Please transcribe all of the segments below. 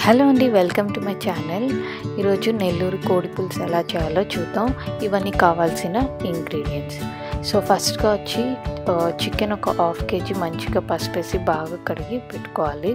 Hello అండి, welcome to my channel. ఈరోజు నెల్లూరు కోడి పులుసు ఎలా చేయాలో చూద్దాం. ఇవన్నీ కావాల్సిన ఇంగ్రీడియంట్స్. సో ఫస్ట్గా వచ్చి చికెన్ ఒక 1/2 kg మంచిగా పసుపేసి బాగా కడిగి పెట్టుకోవాలి.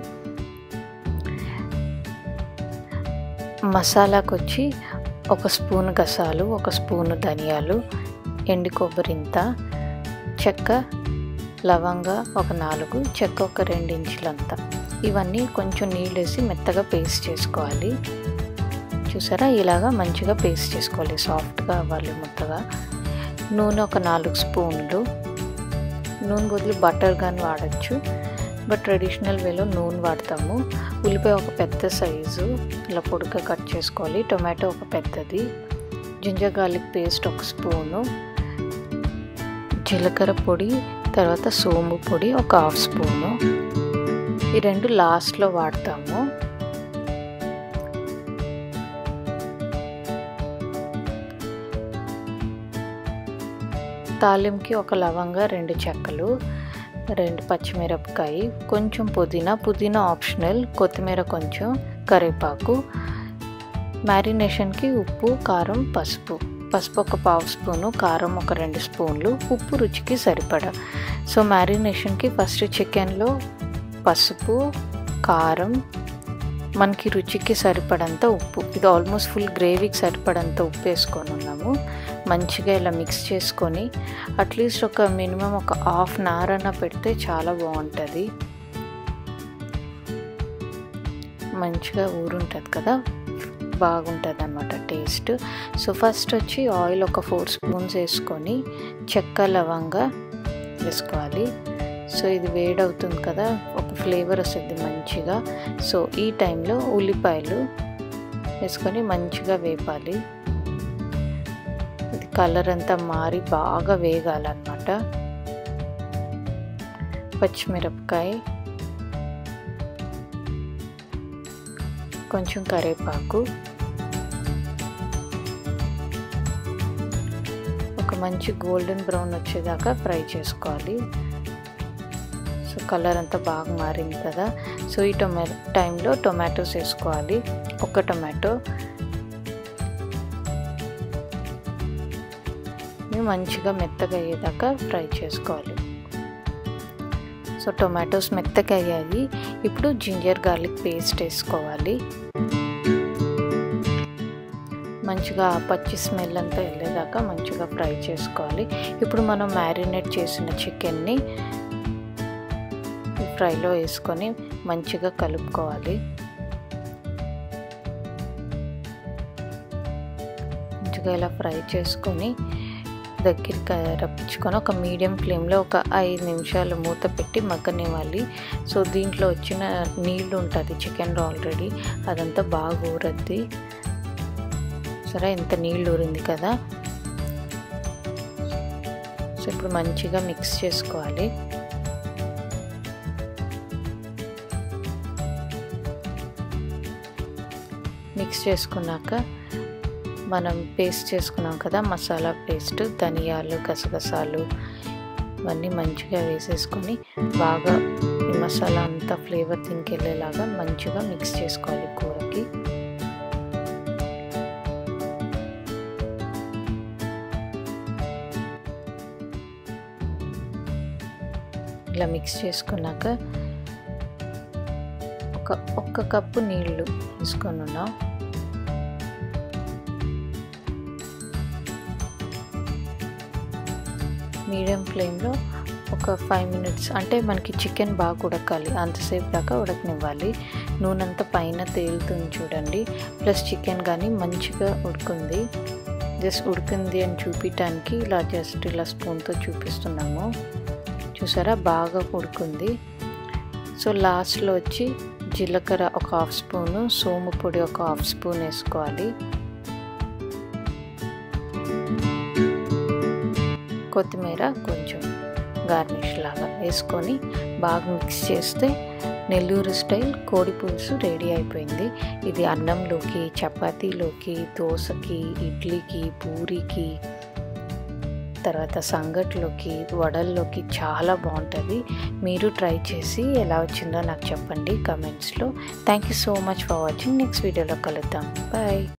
మసాలాకు వచ్చి 1 స్పూన్ గసాలు, 1 స్పూను ధనియాలు, ఎండు కొబ్బరింత, చెక్క, లవంగ ఒక 4, చెక్క ఒక 2 ఇంచులంతా. ఇవన్నీ కొంచెం నీళ్ళు వేసి మెత్తగా పేస్ట్ చేసుకోవాలి. చూసారా, ఇలాగా మంచిగా పేస్ట్ చేసుకోవాలి, సాఫ్ట్గా అవ్వాలి ముద్దగా. నూనె ఒక 4 స్పూన్లు. నూనె బదులు బటర్ కానీ వాడచ్చు, బట్ ట్రెడిషనల్ వేలో నూనె వాడతాము. ఉల్లిపాయ ఒక పెద్ద సైజు ఇలా పొడిగా కట్ చేసుకోవాలి. టొమాటో ఒక పెద్దది, జింజర్ గార్లిక్ పేస్ట్ 1 స్పూను, జీలకర్ర పొడి, తర్వాత సోంపు పొడి ఒక 1/2 స్పూను. ఈ 2 లాస్ట్లో వాడతాము. తాలింపుకి ఒక లవంగ, 2 చెక్కలు, 2 పచ్చిమిరపకాయ, కొంచెం పుదీనా ఆప్షనల్, కొత్తిమీర కొంచెం, కరివేపాకు. మ్యారినేషన్కి ఉప్పు, కారం, పసుపు ఒక 1/2 స్పూను, కారం ఒక 2 స్పూన్లు, ఉప్పు రుచికి సరిపడా. సో మ్యారినేషన్కి ఫస్ట్ చికెన్లో పసుపు, కారం, మనకి రుచికి సరిపడంత ఉప్పు, ఇది ఆల్మోస్ట్ ఫుల్ గ్రేవీకి సరిపడంత ఉప్పు వేసుకొని ఉన్నాము. మంచిగా ఇలా మిక్స్ చేసుకొని అట్లీస్ట్ ఒక మినిమం ఒక 1/2 hour అన్న పెడితే చాలా బాగుంటుంది. మంచిగా ఊరుంటుంది కదా, బాగుంటుంది అన్నమాట టేస్ట్. సో ఫస్ట్ వచ్చి ఆయిల్ ఒక 4 స్పూన్స్ వేసుకొని చెక్క, లవంగ వేసుకోవాలి. సో ఇది వేడవుతుంది కదా, ఒక ఫ్లేవర్ వస్తుంది మంచిగా. సో ఈ టైంలో ఉల్లిపాయలు వేసుకొని మంచిగా వేపాలి. ఇది కలర్ అంతా మారి బాగా వేగాలన్నమాట. పచ్చిమిరపకాయ, కొంచెం కరివేపాకు, ఒక మంచి గోల్డెన్ బ్రౌన్ వచ్చేదాకా ఫ్రై చేసుకోవాలి. సో కలర్ అంతా బాగా మారింది కదా. సో ఈ టైంలో టొమాటోస్ వేసుకోవాలి. 1 టొమాటో మంచిగా మెత్తగా అయ్యేదాకా ఫ్రై చేసుకోవాలి. సో టొమాటోస్ మెత్తగా అయ్యాయి. ఇప్పుడు జింజర్ గార్లిక్ పేస్ట్ వేసుకోవాలి. మంచిగా పచ్చి స్మెల్ అంతా వెళ్ళేదాకా మంచిగా ఫ్రై చేసుకోవాలి. ఇప్పుడు మనం మ్యారినేట్ చేసిన చికెన్ని ఫ్రైలో వేసుకొని మంచిగా కలుపుకోవాలి. మంచిగా ఇలా ఫ్రై చేసుకొని దగ్గరికి రప్పించుకొని ఒక మీడియం ఫ్లేమ్లో ఒక 5 నిమిషాలు మూత పెట్టి మగ్గనివ్వాలి. సో దీంట్లో వచ్చిన నీళ్ళు ఉంటుంది చికెన్లో ఆల్రెడీ, అదంతా బాగా ఊరద్ది. సరే, ఇంత నీళ్ళు ఊరింది కదా. సో ఇప్పుడు మంచిగా మిక్స్ చేసుకోవాలి. మిక్స్ చేసుకున్నాక మనం పేస్ట్ చేసుకున్నాం కదా మసాలా పేస్ట్, ధనియాలు, గసగసాలు ఇవన్నీ మంచిగా వేసేసుకొని బాగా ఈ మసాలా అంతా ఫ్లేవర్ దీనికి వెళ్ళేలాగా మంచిగా మిక్స్ చేసుకోవాలి కూరకి. ఇలా మిక్స్ చేసుకున్నాక ఒక కప్పు నీళ్ళు తీసుకొని ఉన్నాం. మీడియం ఫ్లేమ్లో ఒక 5 minutes, అంటే మనకి చికెన్ బాగా ఉడకాలి, అంతసేపు దాకా ఉడకనివ్వాలి. నూనె అంతా పైన తేలుతుంది చూడండి. ప్లస్ చికెన్ కానీ మంచిగా ఉడుకుంది. జస్ట్ ఉడికింది అని చూపించడానికి ఇలా జస్ట్ ఇలా స్పూన్తో చూపిస్తున్నాము. చూసారా, బాగా ఉడుకుంది. సో లాస్ట్లో వచ్చి జీలకర్ర ఒక 1/2 స్పూను, సోంపు పొడి ఒక 1/2 స్పూన్ వేసుకోవాలి. కొత్తిమీర కొంచెం గార్నిష్ లాగా వేసుకొని బాగా మిక్స్ చేస్తే నెల్లూరు స్టైల్ కోడి పులుసు రెడీ అయిపోయింది. ఇది అన్నంలోకి, చపాతీలోకి, దోశకి, ఇడ్లీకి, పూరీకి తర్వాత సంగట్లోకి, వడల్లోకి చాలా బాగుంటుంది. మీరు ట్రై చేసి ఎలా వచ్చిందో నాకు చెప్పండి కమెంట్స్లో. Thank you so much for watching. Next వీడియోలో కలుద్దాం. బాయ్.